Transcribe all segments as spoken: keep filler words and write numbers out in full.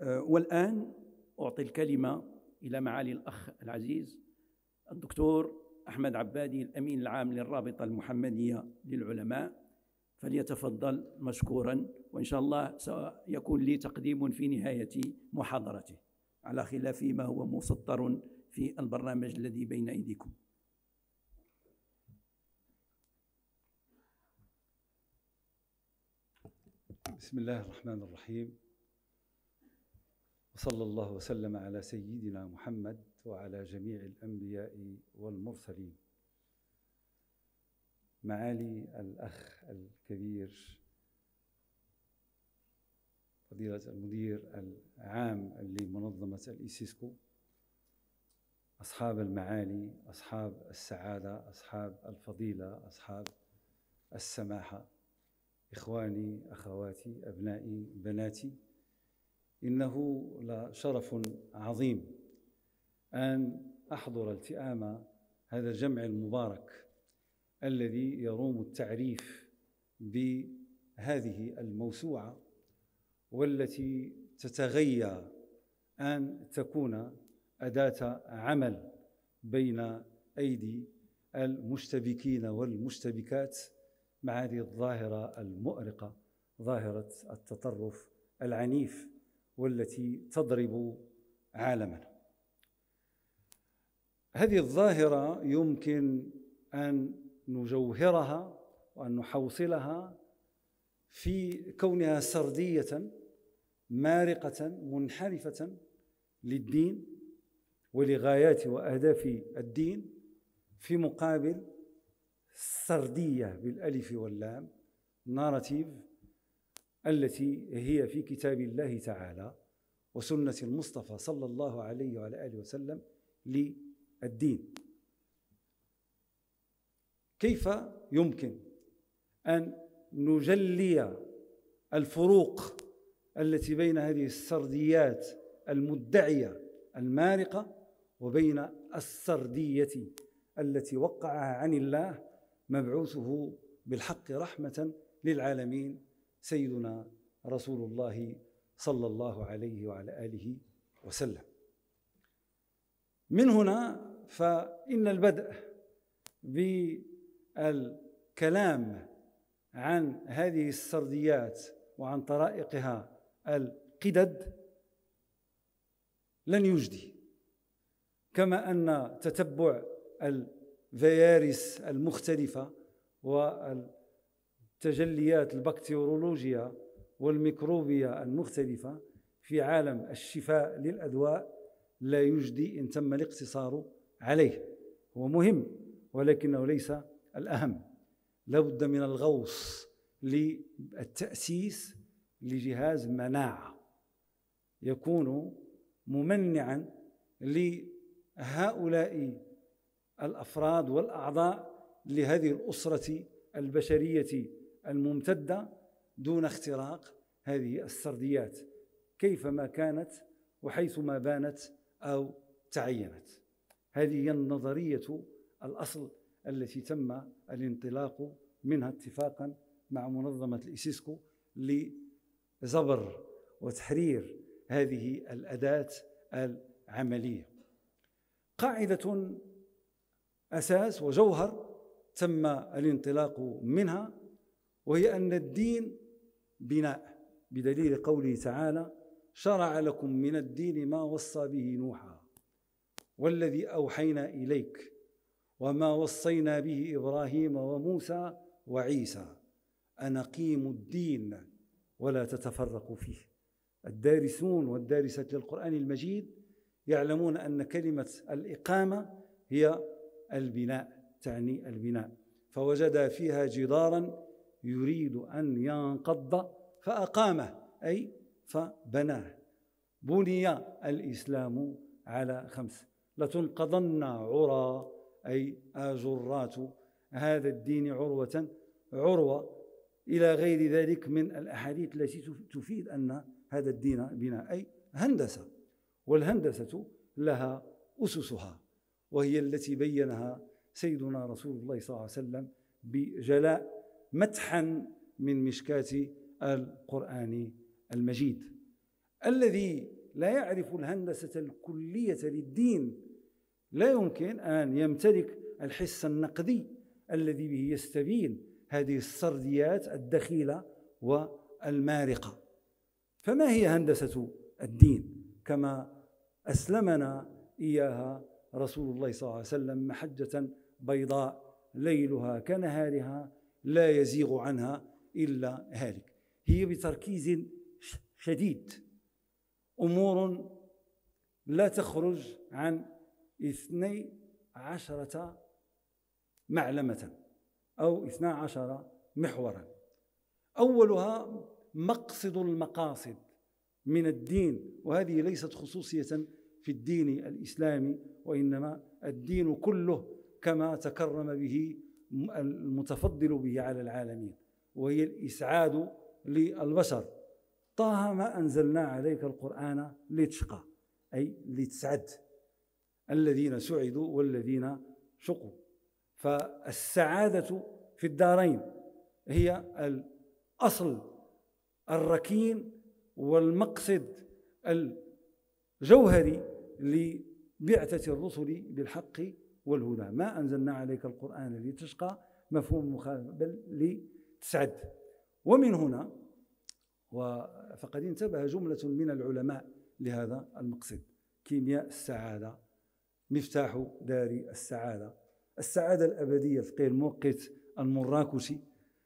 والآن أعطي الكلمة إلى معالي الأخ العزيز الدكتور أحمد عبادي، الأمين العام للرابطة المحمدية للعلماء، فليتفضل مشكورا، وإن شاء الله سيكون لي تقديم في نهاية محاضرته على خلاف ما هو مسطر في البرنامج الذي بين أيديكم. بسم الله الرحمن الرحيم، وصلى الله وسلم على سيدنا محمد وعلى جميع الأنبياء والمرسلين. معالي الأخ الكبير فضيلة المدير العام لمنظمة الإيسيسكو، أصحاب المعالي، أصحاب السعادة، أصحاب الفضيلة، أصحاب السماحة، إخواني، أخواتي، أبنائي، بناتي، إنه لشرف عظيم أن أحضر التئام هذا الجمع المبارك الذي يروم التعريف بهذه الموسوعة، والتي تتغيى أن تكون أداة عمل بين أيدي المشتبكين والمشتبكات مع هذه الظاهرة المؤرقة، ظاهرة التطرف العنيف والتي تضرب عالمنا. هذه الظاهرة يمكن أن نجوهرها وأن نحوصلها في كونها سردية مارقة منحرفة للدين ولغايات وأهداف الدين، في مقابل السردية بالألف واللام، ناراتيف، التي هي في كتاب الله تعالى وسنة المصطفى صلى الله عليه وعلى آله وسلم للدين. كيف يمكن أن نجلي الفروق التي بين هذه السرديات المدعية المارقة وبين السردية التي وقعها عن الله مبعوثه بالحق رحمة للعالمين سيدنا رسول الله صلى الله عليه وعلى آله وسلم؟ من هنا فإن البدء بالكلام عن هذه السرديات وعن طرائقها القدد لن يجدي، كما أن تتبع الفيارس المختلفة والتجليات البكتيرولوجية والميكروبية المختلفة في عالم الشفاء للأدواء لا يجدي إن تم الاقتصار عليه. هو مهم ولكنه ليس الأهم. لا بد من الغوص للتأسيس لجهاز مناعة يكون ممنعا لهؤلاء الأفراد والأعضاء لهذه الأسرة البشرية الممتدة دون اختراق هذه السرديات كيفما كانت وحيثما بانت أو تعينت. هذه هي النظرية الأصل التي تم الانطلاق منها اتفاقا مع منظمة الإيسيسكو لزبر وتحرير هذه الأداة العملية. قاعدة أساس وجوهر تم الانطلاق منها، وهي أن الدين بناء، بدليل قوله تعالى: شرع لكم من الدين ما وصى به نوحا والذي أوحينا إليك وما وصينا به إبراهيم وموسى وعيسى أن أقيموا الدين ولا تتفرقوا فيه. الدارسون والدارسات للقرآن المجيد يعلمون أن كلمة الإقامة هي البناء، تعني البناء. فوجد فيها جدارا يريد أن ينقض فأقامه، أي فبناه. بني الإسلام على خمس: لتنقضن عرى، أي آجرات هذا الدين عروة عروة، إلى غير ذلك من الأحاديث التي تفيد أن هذا الدين بناء، أي هندسة. والهندسة لها أسسها، وهي التي بينها سيدنا رسول الله صلى الله عليه وسلم بجلاء مدحا من مشكاة القرآن المجيد. الذي لا يعرف الهندسة الكلية للدين لا يمكن أن يمتلك الحس النقدي الذي به يستبين هذه السرديات الدخيلة والمارقة. فما هي هندسة الدين كما أسلمنا إياها رسول الله صلى الله عليه وسلم محجة بيضاء ليلها كنهارها لا يزيغ عنها إلا هالك؟ هي بتركيز شديد أمور لا تخرج عن اثني عشرة معلمة أو اثنا عشر محورا. أولها مقصد المقاصد من الدين، وهذه ليست خصوصية في الدين الإسلامي، وإنما الدين كله كما تكرم به المتفضل به على العالمين، وهي الإسعاد للبشر. طه ما أنزلنا عليك القرآن لتشقى، أي لتسعد، الذين سعدوا والذين شقوا. فالسعادة في الدارين هي الأصل الركين والمقصد الجوهري لبعثة الرسل بالحق والهدى. ما أنزلنا عليك القرآن لتشقى مفهوم مخالف، بل لتسعد. ومن هنا فقد انتبه جملة من العلماء لهذا المقصد: كيمياء السعادة مفتاح دار السعادة، السعادة الأبدية فقيه الموقت المراكشي،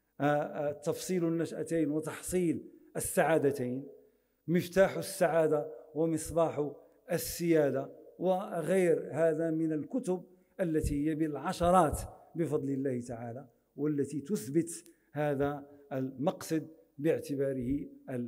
تفصيل النشأتين وتحصيل السعادتين، مفتاح السعادة ومصباح السيادة، وغير هذا من الكتب التي هي بالعشرات بفضل الله تعالى، والتي تثبت هذا المقصد باعتباره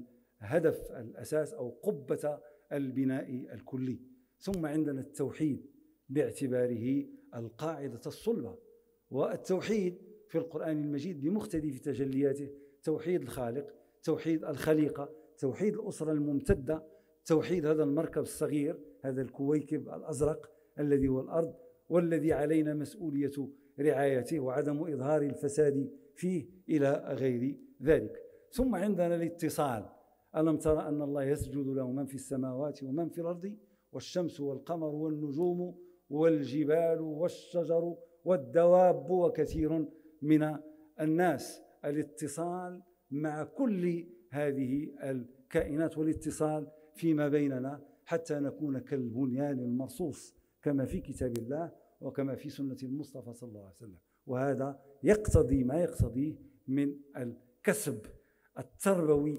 الهدف الأساس أو قبة البناء الكلي. ثم عندنا التوحيد باعتباره القاعدة الصلبة، والتوحيد في القرآن المجيد بمختلف تجلياته: توحيد الخالق، توحيد الخليقة، توحيد الأسرة الممتدة، توحيد هذا المركب الصغير، هذا الكويكب الأزرق الذي هو الأرض، والذي علينا مسؤولية رعايته وعدم إظهار الفساد فيه إلى غير ذلك. ثم عندنا الاتصال: ألم ترى أن الله يسجد له من في السماوات ومن في الأرض والشمس والقمر والنجوم والجبال والشجر والدواب وكثير من الناس. الاتصال مع كل هذه الكائنات والاتصال فيما بيننا حتى نكون كالبنيان المرصوص كما في كتاب الله وكما في سنة المصطفى صلى الله عليه وسلم. وهذا يقتضي ما يقتضيه من الكسب التربوي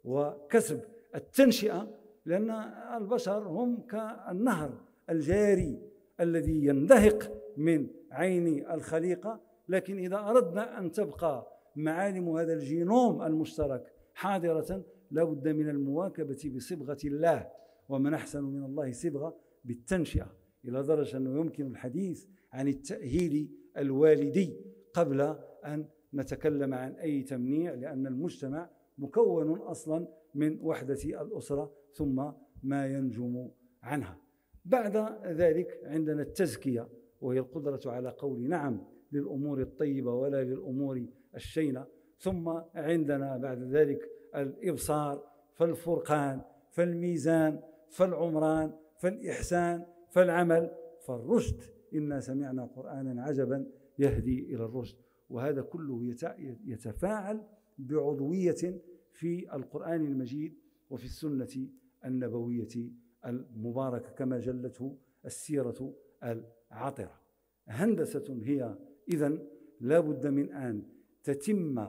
وكسب التنشئة، لأن البشر هم كالنهر الجاري الذي يندهق من عين الخليقة، لكن إذا أردنا أن تبقى معالم هذا الجينوم المشترك حاضرة لا بد من المواكبة بصبغة الله، ومن أحسن من الله صبغة بالتنشئة، إلى درجة أنه يمكن الحديث عن التأهيل الوالدي قبل أن نتكلم عن أي تمنيع، لأن المجتمع مكون أصلا من وحدة الأسرة ثم ما ينجم عنها. بعد ذلك عندنا التزكية، وهي القدرة على قول نعم للأمور الطيبة ولا للأمور الشينة. ثم عندنا بعد ذلك الإبصار، فالفرقان، فالميزان، فالعمران، فالإحسان، فالعمل، فالرشد. إنا سمعنا قرآنا عجبا يهدي إلى الرشد. وهذا كله يتفاعل بعضوية في القرآن المجيد وفي السنة النبوية المباركة كما جلته السيرة العطرة. هندسة هي إذن لا بد من أن تتم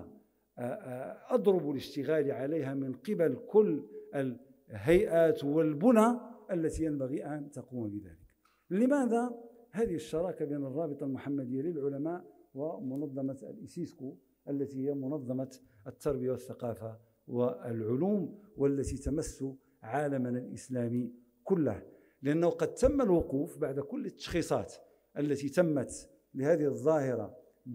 أضرب الاشتغال عليها من قبل كل الهيئات والبنى التي ينبغي أن تقوم بذلك. لماذا هذه الشراكة بين الرابطة المحمدية للعلماء ومنظمة الإيسيسكو التي هي منظمة التربية والثقافة والعلوم، والتي تمس عالمنا الإسلامي كله؟ لأنه قد تم الوقوف بعد كل التشخيصات التي تمت لهذه الظاهرة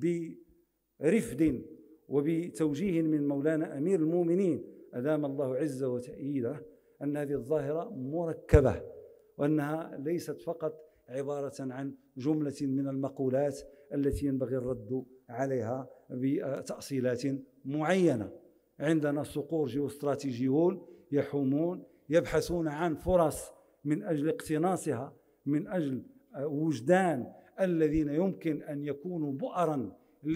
برفد وبتوجيه من مولانا أمير المؤمنين أدام الله عزه وتأييده، أن هذه الظاهرة مركبة، وأنها ليست فقط عبارة عن جملة من المقولات التي ينبغي الرد عليها بتأصيلات معينة. عندنا صقور جيوستراتيجيون يحومون يبحثون عن فرص من أجل اقتناصها، من أجل وجدان الذين يمكن أن يكونوا بؤرا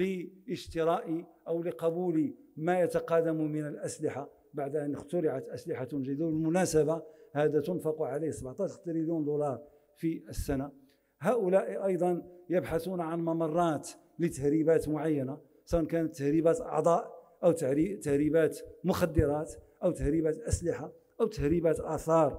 لاشتراء أو لقبول ما يتقادم من الأسلحة بعد أن اخترعت أسلحة جديدة. بالمناسبة هذا تنفق عليه سبعة عشر تريليون دولار في السنة. هؤلاء أيضا يبحثون عن ممرات لتهريبات معينة، سواء كانت تهريبات أعضاء أو تهريبات مخدرات أو تهريبات أسلحة أو تهريبات آثار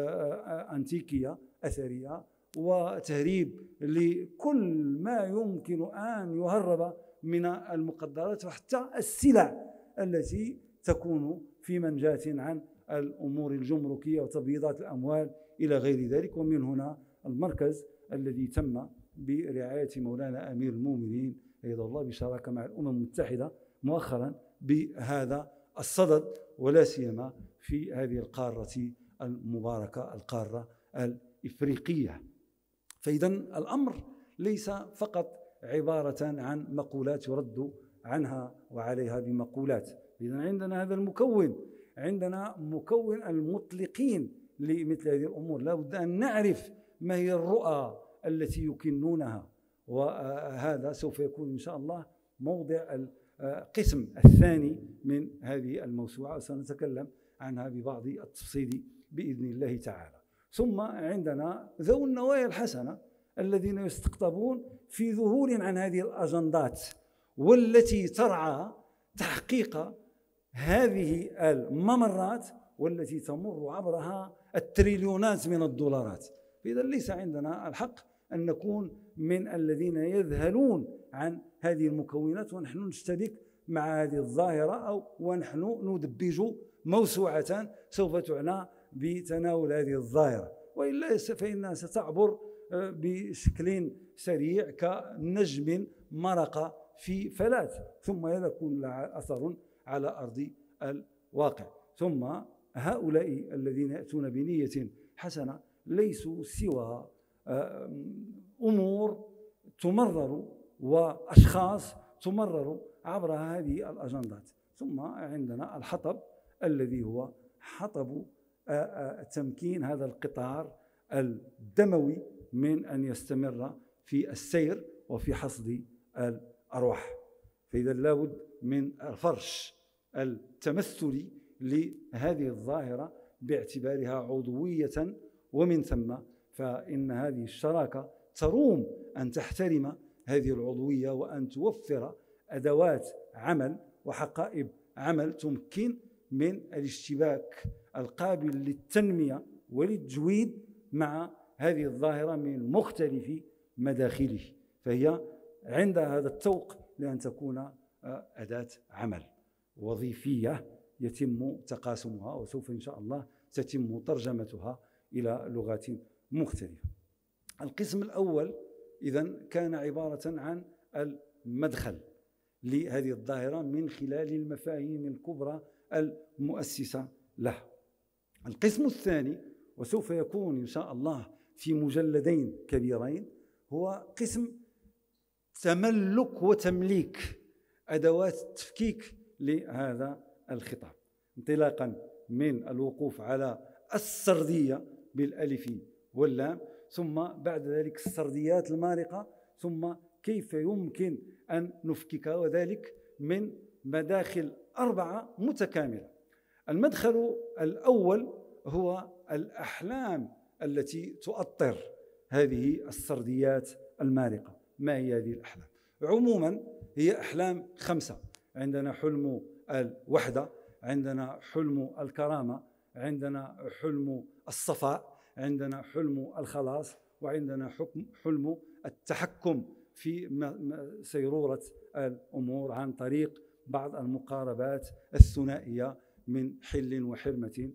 أنتيكية أثرية، وتهريب لكل ما يمكن أن يهرب من المقدرات وحتى السلع التي تكون في منجاة عن الأمور الجمركية وتبييضات الأموال إلى غير ذلك. ومن هنا المركز الذي تم برعاية مولانا أمير المؤمنين أيد الله بشراكة مع الأمم المتحدة مؤخرا بهذا الصدد، ولا سيما في هذه القارة المباركة القارة الإفريقية. فإذا الأمر ليس فقط عبارة عن مقولات يرد عنها وعليها بمقولات. إذا عندنا هذا المكون، عندنا مكون المطلقين لمثل هذه الأمور. لا بد أن نعرف ما هي الرؤى التي يكنونها، وهذا سوف يكون إن شاء الله موضع القسم الثاني من هذه الموسوعة، وسنتكلم عنها ببعض التفصيل بإذن الله تعالى. ثم عندنا ذوي النوايا الحسنة الذين يستقطبون في ظهور عن هذه الأجندات، والتي ترعى تحقيق هذه الممرات والتي تمر عبرها التريليونات من الدولارات. إذا ليس عندنا الحق أن نكون من الذين يذهلون عن هذه المكونات ونحن نشتبك مع هذه الظاهرة، أو ونحن ندبج موسوعة سوف تعنى بتناول هذه الظاهرة، وإلا فإنها ستعبر بشكل سريع كنجم مرق في فلات، ثم يكون لها أثر على أرض الواقع. ثم هؤلاء الذين يأتون بنية حسنة ليسوا سوى أمور تمرر وأشخاص تمرر عبر هذه الأجندات. ثم عندنا الحطب الذي هو حطب تمكين هذا القطار الدموي من أن يستمر في السير وفي حصد الأرواح. فإذا لابد من الفرش التمثلي لهذه الظاهرة باعتبارها عضوية، ومن ثم فإن هذه الشراكة تروم أن تحترم هذه العضوية وأن توفر أدوات عمل وحقائب عمل تمكن من الاشتباك القابل للتنمية وللتجويد مع هذه الظاهرة من مختلف مداخله. فهي عندها هذا التوق لأن تكون أداة عمل وظيفية يتم تقاسمها، وسوف إن شاء الله تتم ترجمتها إلى لغات مختلفة. القسم الأول إذن كان عبارة عن المدخل لهذه الظاهرة من خلال المفاهيم الكبرى المؤسسة له. القسم الثاني وسوف يكون إن شاء الله في مجلدين كبيرين هو قسم تملك وتمليك أدوات التفكيك لهذا الخطاب، انطلاقا من الوقوف على السردية بالألف واللام، ثم بعد ذلك السرديات المارقة، ثم كيف يمكن أن نفكك، وذلك من مداخل أربعة متكاملة. المدخل الأول هو الأحلام التي تؤطر هذه السرديات المارقة. ما هي هذه الأحلام؟ عموما هي أحلام خمسة. عندنا حلم الوحدة، عندنا حلم الكرامة، عندنا حلم الصفاء، عندنا حلم الخلاص، وعندنا حكم حلم التحكم في سيرورة الأمور عن طريق بعض المقاربات الثنائية من حل وحرمة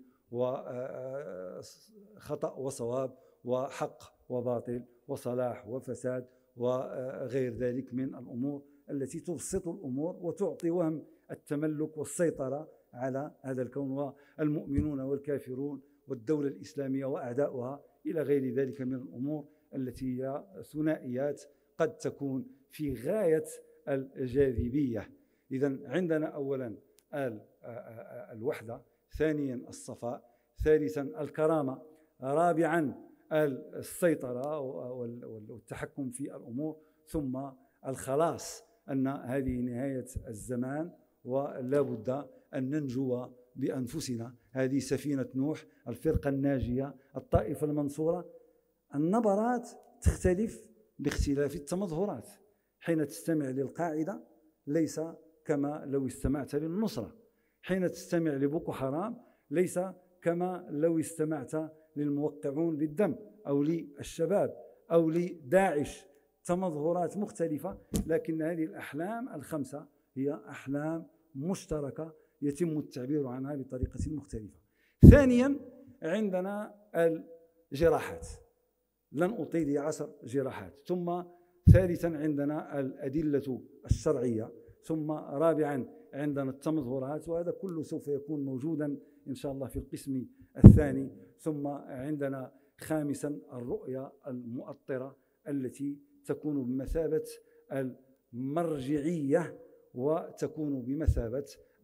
وخطأ وصواب وحق وباطل وصلاح وفساد وغير ذلك من الأمور التي تبسط الأمور وتعطي وهم التملك والسيطرة على هذا الكون، والمؤمنون والكافرون والدولة الإسلامية وأعداؤها إلى غير ذلك من الأمور التي هي ثنائيات قد تكون في غاية الجاذبية. إذن عندنا أولا الوحدة، ثانيا الصفاء، ثالثا الكرامة، رابعا السيطرة والتحكم في الأمور، ثم الخلاص، أن هذه نهاية الزمان ولا بد أن ننجو بأنفسنا. هذه سفينة نوح، الفرقة الناجية، الطائفة المنصورة. النبرات تختلف باختلاف التمظهرات. حين تستمع للقاعدة ليس كما لو استمعت للنصرة، حين تستمع لبوكو حرام ليس كما لو استمعت للموقعون بالدم أو للشباب أو لداعش. تمظهرات مختلفة، لكن هذه الأحلام الخمسة هي أحلام مشتركة يتم التعبير عنها بطريقة مختلفة. ثانيا عندنا الجراحات، لن أطيل عشر جراحات. ثم ثالثا عندنا الأدلة الشرعية. ثم رابعا عندنا التمظهرات، وهذا كله سوف يكون موجودا إن شاء الله في القسم الثاني. ثم عندنا خامسا الرؤية المؤطرة التي تكون بمثابة المرجعية وتكون بمثابة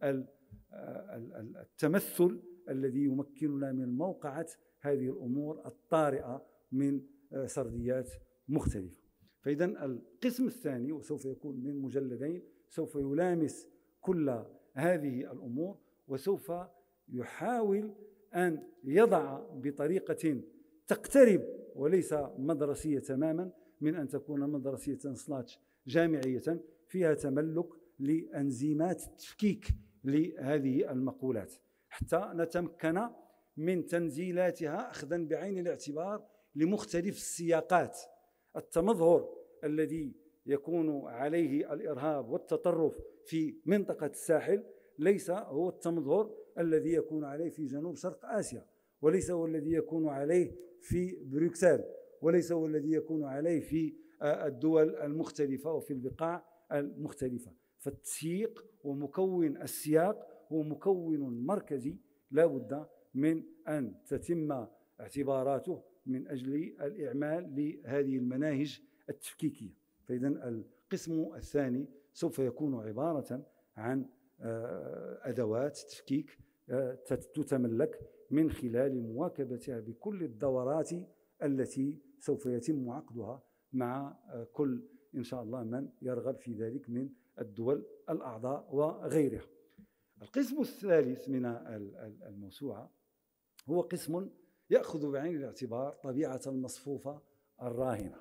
التمثل الذي يمكننا من موقعة هذه الأمور الطارئة من سرديات مختلفة. فإذا القسم الثاني وسوف يكون من مجلدين سوف يلامس كل هذه الأمور، وسوف يحاول أن يضع بطريقة تقترب وليس مدرسية تماما من أن تكون مدرسية سلاش جامعية فيها تملك لأنزيمات التفكيك لهذه المقولات، حتى نتمكن من تنزيلاتها أخذا بعين الاعتبار لمختلف السياقات. التمظهر الذي يكون عليه الإرهاب والتطرف في منطقة الساحل ليس هو التمظهر الذي يكون عليه في جنوب شرق آسيا، وليس هو الذي يكون عليه في بروكسل، وليس هو الذي يكون عليه في الدول المختلفة وفي البقاع المختلفة. فالتسييق ومكون السياق هو مكون مركزي لا بد من أن تتم اعتباراته من أجل الإعمال لهذه المناهج التفكيكية. فإذا القسم الثاني سوف يكون عبارة عن أدوات تفكيك تتملك من خلال مواكبتها بكل الدورات التي سوف يتم عقدها مع كل إن شاء الله من يرغب في ذلك من الدول الأعضاء وغيرها. القسم الثالث من الموسوعة هو قسم يأخذ بعين الاعتبار طبيعة المصفوفة الراهنة.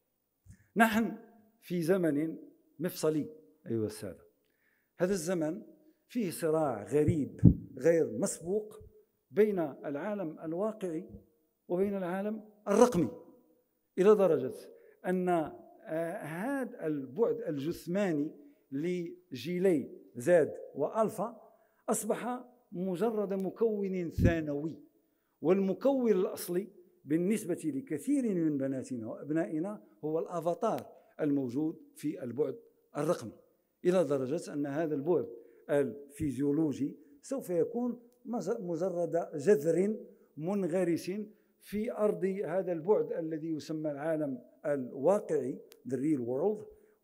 نحن في زمن مفصلي أيها السادة. هذا الزمن فيه صراع غريب غير مسبوق بين العالم الواقعي وبين العالم الرقمي، إلى درجة أن هذا البعد الجثماني لجيلي زاد وألفا أصبح مجرد مكون ثانوي، والمكون الأصلي بالنسبة لكثير من بناتنا وأبنائنا هو الأفاتار الموجود في البعد الرقمي، إلى درجة أن هذا البعد الفيزيولوجي سوف يكون مجرد جذر منغرس في أرض هذا البعد الذي يسمى العالم الواقعي the real world،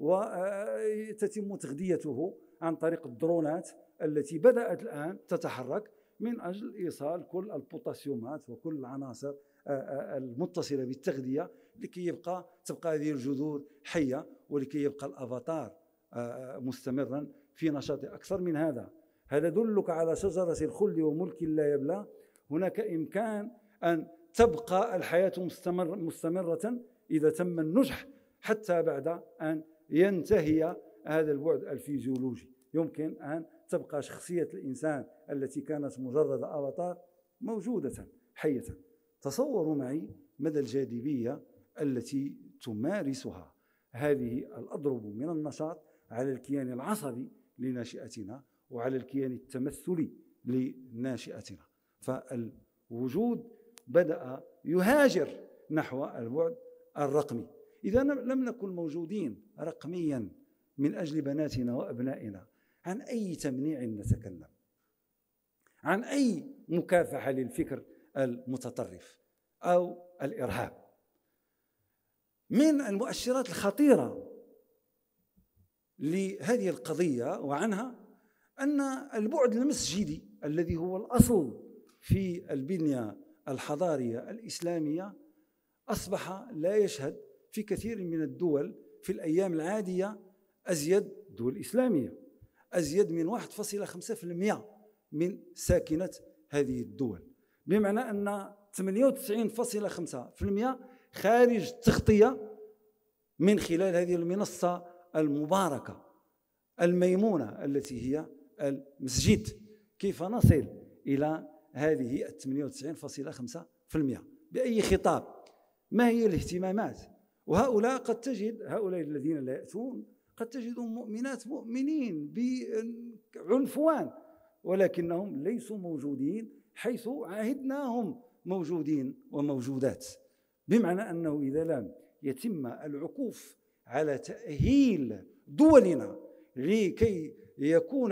وتتم تغذيته عن طريق الدرونات التي بدأت الآن تتحرك من أجل إيصال كل البوتاسيومات وكل العناصر المتصلة بالتغذية لكي يبقى تبقى هذه الجذور حية، ولكي يبقى الأفاتار مستمرا في نشاط. أكثر من هذا، هذا دلك على شجرة الخلد وملك لا يبلى. هناك إمكان أن تبقى الحياة مستمر مستمرة إذا تم النجح حتى بعد أن ينتهي هذا البعد الفيزيولوجي. يمكن أن تبقى شخصية الإنسان التي كانت مجرد أفاتار موجودة حية. تصوروا معي مدى الجاذبية التي تمارسها هذه الأضرب من النشاط على الكيان العصبي لناشئتنا وعلى الكيان التمثلي لناشئتنا. فالوجود بدأ يهاجر نحو البعد الرقمي. إذا لم نكن موجودين رقميا من أجل بناتنا وأبنائنا، عن أي تمنيع نتكلم؟ عن أي مكافحة للفكر المتطرف أو الإرهاب؟ من المؤشرات الخطيرة لهذه القضية وعنها أن البعد المسجدي الذي هو الأصل في البنية الحضارية الإسلامية أصبح لا يشهد في كثير من الدول في الأيام العادية أزيد دول إسلامية أزيد من واحد فاصلة خمسة بالمئة من ساكنة هذه الدول، بمعنى أن ثمانية وتسعين فاصلة خمسة بالمئة خارج التغطية من خلال هذه المنصة المباركة الميمونة التي هي المسجد. كيف نصل إلى هذه ثمانية وتسعين فاصلة خمسة بالمئة؟ بأي خطاب؟ ما هي الاهتمامات؟ وهؤلاء قد تجد هؤلاء الذين لا يأتون قد تجدهم مؤمنات مؤمنين بعنفوان، ولكنهم ليسوا موجودين حيث عاهدناهم موجودين وموجودات، بمعنى أنه إذا لم يتم العكوف على تأهيل دولنا لكي يكون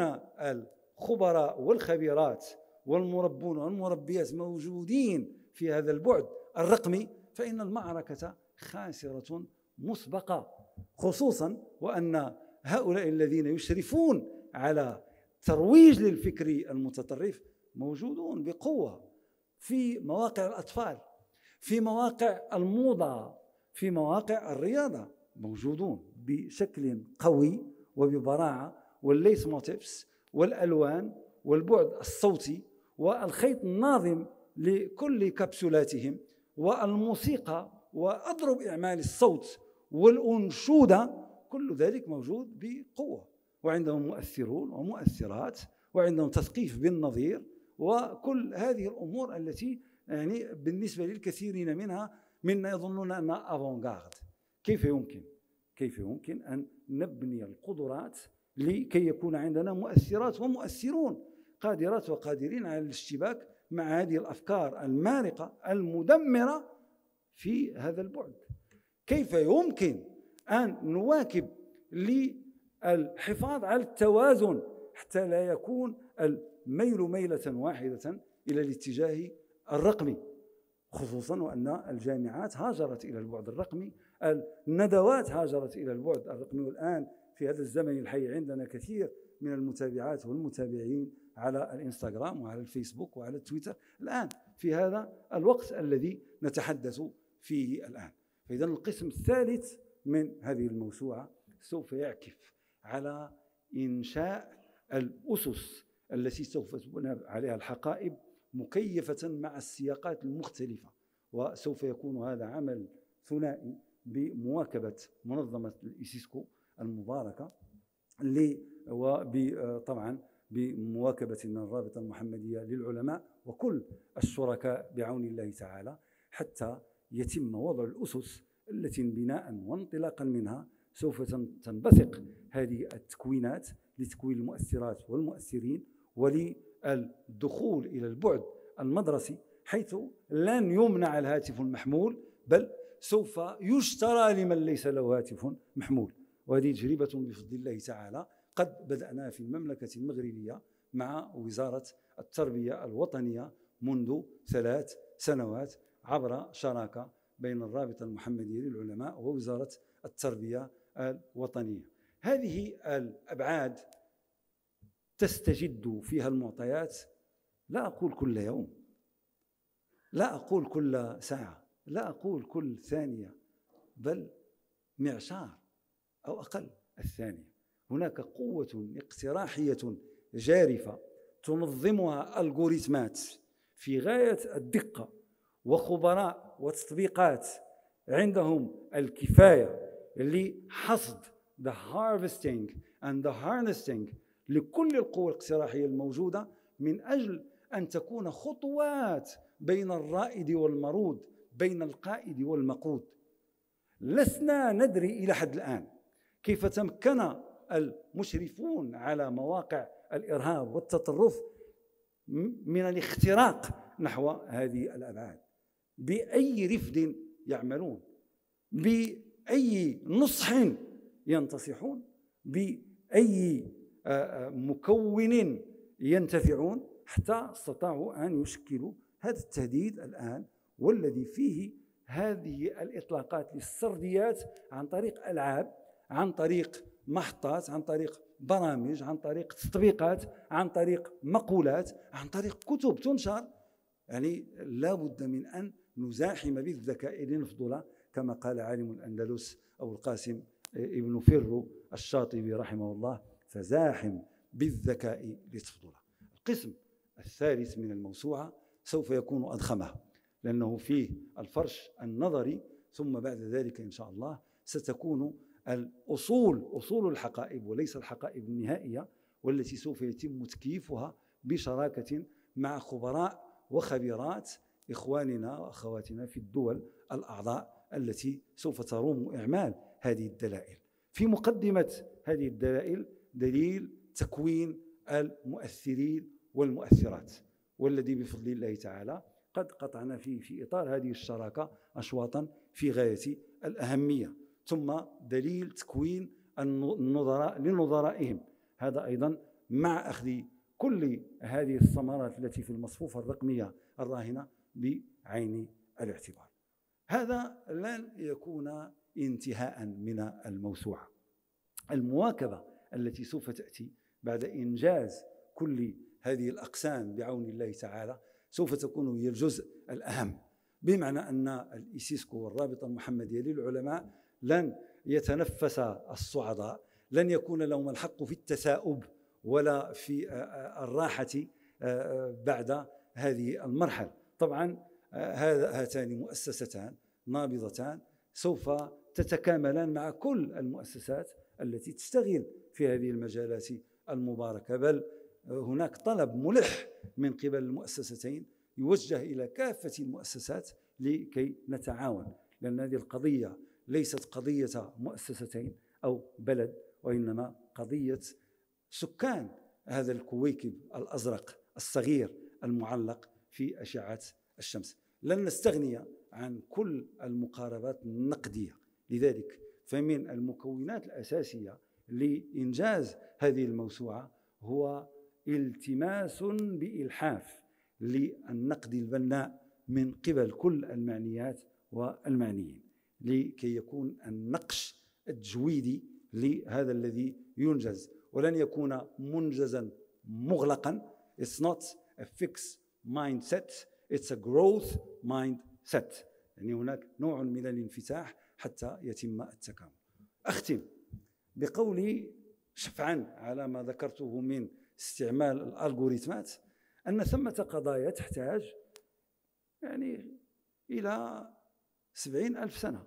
الخبراء والخبيرات والمربون والمربيات موجودين في هذا البعد الرقمي، فإن المعركة خاسرة مسبقة، خصوصا وأن هؤلاء الذين يشرفون على ترويج للفكر المتطرف موجودون بقوة في مواقع الأطفال، في مواقع الموضة، في مواقع الرياضة، موجودون بشكل قوي وببراعة، والليت موتيفس والألوان والبعد الصوتي والخيط الناظم لكل كبسولاتهم والموسيقى وأضرب إعمال الصوت والأنشودة، كل ذلك موجود بقوة، وعندهم مؤثرون ومؤثرات، وعندهم تثقيف بالنظير، وكل هذه الأمور التي يعني بالنسبة للكثيرين منها منا يظنون أنها أفونغارد. كيف يمكن كيف يمكن أن نبني القدرات لكي يكون عندنا مؤثرات ومؤثرون قادرات وقادرين على الاشتباك مع هذه الأفكار المارقة المدمرة في هذا البعد؟ كيف يمكن أن نواكب للحفاظ على التوازن حتى لا يكون الميل ميلة واحدة إلى الاتجاه الرقمي، خصوصا وأن الجامعات هاجرت إلى البعد الرقمي، الندوات هاجرت إلى البعد الرقمي، والآن في هذا الزمن الحي عندنا كثير من المتابعات والمتابعين على الانستغرام وعلى الفيسبوك وعلى التويتر الآن في هذا الوقت الذي نتحدث فيه الآن. فإذا القسم الثالث من هذه الموسوعة سوف يعكف على إنشاء الأسس التي سوف تبنى عليها الحقائب مكيفة مع السياقات المختلفة، وسوف يكون هذا عمل ثنائي بمواكبة منظمة الإيسيسكو المباركة، وطبعا بمواكبة من الرابطة المحمدية للعلماء وكل الشركاء بعون الله تعالى، حتى يتم وضع الأسس التي بناء وانطلاقا منها سوف تنبثق هذه التكوينات لتكوين المؤثرات والمؤثرين وللدخول إلى البعد المدرسي، حيث لن يمنع الهاتف المحمول بل سوف يشترى لمن ليس له هاتف محمول. وهذه تجربة بفضل الله تعالى قد بدأنا في المملكة المغربية مع وزارة التربية الوطنية منذ ثلاث سنوات عبر شراكة بين الرابطة المحمدية للعلماء ووزارة التربية الوطنية. هذه الأبعاد تستجد فيها المعطيات، لا أقول كل يوم، لا أقول كل ساعة، لا أقول كل ثانية، بل معشار أو أقل الثانية. هناك قوة اقتراحية جارفة تنظمها الجوريثمات في غاية الدقة، وخبراء وتطبيقات عندهم الكفاية لحصد the harvesting and the harnessing لكل القوى الاقتراحية الموجودة، من أجل أن تكون خطوات بين الرائد والمرود، بين القائد والمقود. لسنا ندري إلى حد الآن كيف تمكن المشرفون على مواقع الإرهاب والتطرف من الاختراق نحو هذه الأبعاد، بأي رفد يعملون، بأي نصح ينتصحون، بأي مكون ينتفعون، حتى استطاعوا أن يشكلوا هذا التهديد الآن، والذي فيه هذه الإطلاقات للسرديات عن طريق ألعاب، عن طريق محطات، عن طريق برامج، عن طريق تطبيقات، عن طريق مقولات، عن طريق كتب تنشر يعني لا بد من أن نزاحم بالذكاء لنفضل، كما قال عالم الأندلس أبو القاسم ابن فرو الشاطبي رحمه الله: فزاحم بالذكاء لتفضل. القسم الثالث من الموسوعة سوف يكون أضخمها، لأنه فيه الفرش النظري، ثم بعد ذلك إن شاء الله ستكون الأصول أصول الحقائب وليس الحقائب النهائية، والتي سوف يتم تكييفها بشراكة مع خبراء وخبيرات إخواننا وأخواتنا في الدول الأعضاء التي سوف تروم إعمال هذه الدلائل. في مقدمة هذه الدلائل دليل تكوين المؤثرين والمؤثرات، والذي بفضل الله تعالى قد قطعنا فيه في إطار هذه الشراكة أشواطا في غاية الأهمية. ثم دليل تكوين النظراء لنظرائهم، هذا أيضا مع أخذ كل هذه الثمرات التي في المصفوفة الرقمية الراهنة بعين الاعتبار. هذا لن يكون انتهاء من الموسوعة. المواكبة التي سوف تأتي بعد إنجاز كل هذه الأقسام بعون الله تعالى سوف تكون هي الجزء الأهم، بمعنى أن الإيسيسكو والرابطة المحمدية للعلماء لن يتنفس الصعداء، لن يكون لهم الحق في التثاؤب ولا في الراحة بعد هذه المرحلة. طبعا هاتان مؤسستان نابضتان سوف تتكاملان مع كل المؤسسات التي تشتغل في هذه المجالات المباركة، بل هناك طلب ملح من قبل المؤسستين يوجه إلى كافة المؤسسات لكي نتعاون، لأن هذه القضية ليست قضية مؤسستين أو بلد، وإنما قضية سكان هذا الكويكب الأزرق الصغير المعلق في أشعة الشمس. لن نستغني عن كل المقاربات النقدية، لذلك فمن المكونات الأساسية لإنجاز هذه الموسوعة هو التماس بإلحاف للنقد البناء من قبل كل المعنيات والمعنيين، لكي يكون النقش التجويدي لهذا الذي ينجز، ولن يكون منجزا مغلقا. It's not a fixed mindset, it's a growth mindset. يعني هناك نوع من الانفتاح حتى يتم التكامل. أختم بقولي شفعا على ما ذكرته من استعمال الألغوريتمات، أن ثمة قضايا تحتاج يعني إلى سبعين ألف سنة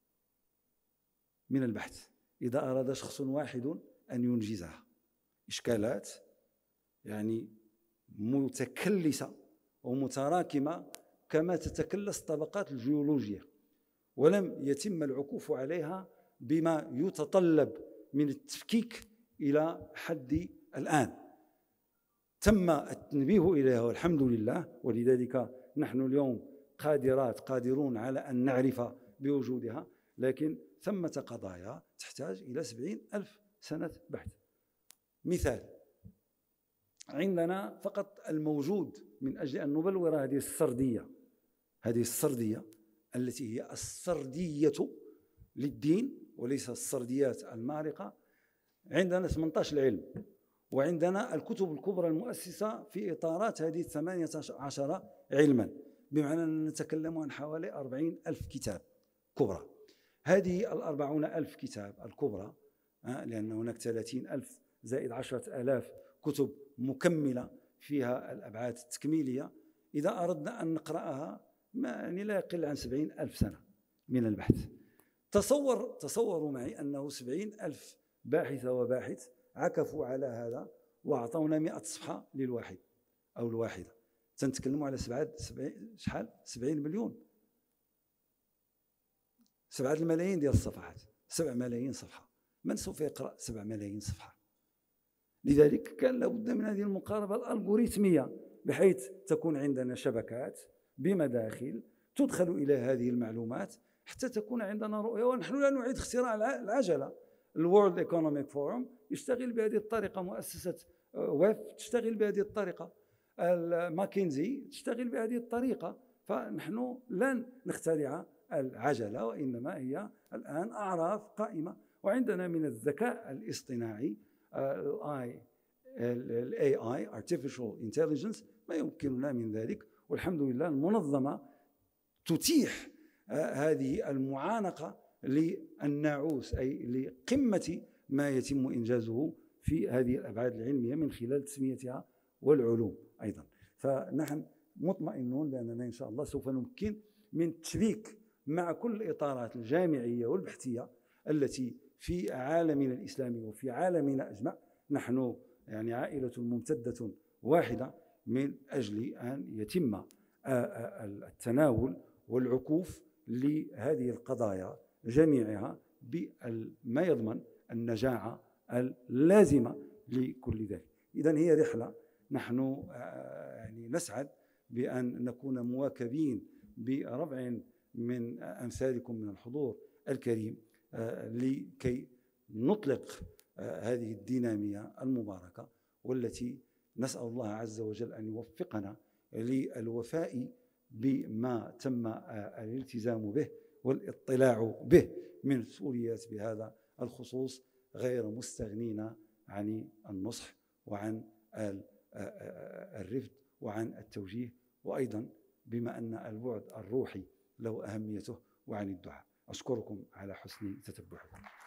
من البحث إذا أراد شخص واحد أن ينجزها. إشكالات يعني متكلسة ومتراكمة كما تتكلس طبقات الجيولوجيا، ولم يتم العكوف عليها بما يتطلب من التفكيك إلى حد الآن. تم التنبيه إليها والحمد لله، ولذلك نحن اليوم قادرات قادرون على أن نعرف بوجودها، لكن ثمة قضايا تحتاج إلى سبعين ألف سنة بحث. مثال، عندنا فقط الموجود من أجل أن نبلور هذه السردية هذه السردية التي هي السردية للدين وليس السرديات المارقة. عندنا ثمانية عشر علم، وعندنا الكتب الكبرى المؤسسة في إطارات هذه الثمانية عشر علما، بمعنى أن نتكلم عن حوالي أربعين ألف كتاب كبرى. هذه الأربعون ألف كتاب الكبرى، لأن هناك ثلاثين ألف زائد عشرة آلاف كتب مكملة فيها الأبعاد التكميلية، إذا أردنا أن نقرأها ما يعني لا يقل عن سبعين ألف سنة من البحث. تصور تصوروا معي أنه سبعين ألف باحث وباحث عكفوا على هذا وأعطونا مئة صفحة للواحد أو الواحدة. تنتكلموا على سبعة سبعين شحال سبعين مليون، سبعة الملايين ديال الصفحات، سبع ملايين صفحة. من سوف يقرأ سبع ملايين صفحة؟ لذلك كان لابد من هذه المقاربة الألغوريتمية، بحيث تكون عندنا شبكات بمداخل تدخل إلى هذه المعلومات حتى تكون عندنا رؤية. ونحن لا نعيد اختراع العجلة. الورلد ايكونوميك فورم يشتغل بهذه الطريقة، مؤسسة ويف تشتغل بهذه الطريقة، ماكنزي تشتغل بهذه الطريقة. فنحن لن نخترع العجلة، وإنما هي الآن أعراف قائمة. وعندنا من الذكاء الاصطناعي ال إيه آي Artificial Intelligence ما يمكننا من ذلك، والحمد لله المنظمة تتيح هذه المعانقة للناعوس، أي لقمة ما يتم إنجازه في هذه الأبعاد العلمية من خلال تسميتها والعلوم أيضا. فنحن مطمئنون بأننا إن شاء الله سوف نمكن من التشبيك مع كل الإطارات الجامعية والبحثية التي في عالمنا الإسلامي وفي عالمنا أجمع. نحن يعني عائلة ممتدة واحدة من أجل أن يتم التناول والعكوف لهذه القضايا جميعها بما يضمن النجاعة اللازمة لكل ذلك. إذن هي رحلة نحن يعني نسعد بأن نكون مواكبين بربع من أمثالكم من الحضور الكريم لكي نطلق هذه الدينامية المباركة، والتي نسأل الله عز وجل أن يوفقنا للوفاء بما تم الالتزام به والاطلاع به من مسؤوليات بهذا الخصوص، غير مستغنين عن النصح وعن الرفد وعن التوجيه، وأيضا بما أن البعد الروحي له أهميته، وعن الدعاء. أشكركم على حسن تتبعكم.